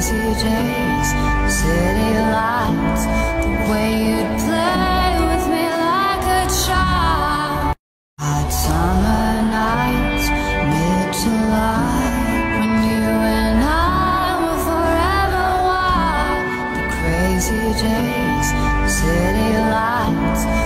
crazy days, city lights, the way you'd play with me like a child. Hot summer nights, mid-July, when you and I were forever wild. The crazy days, city lights,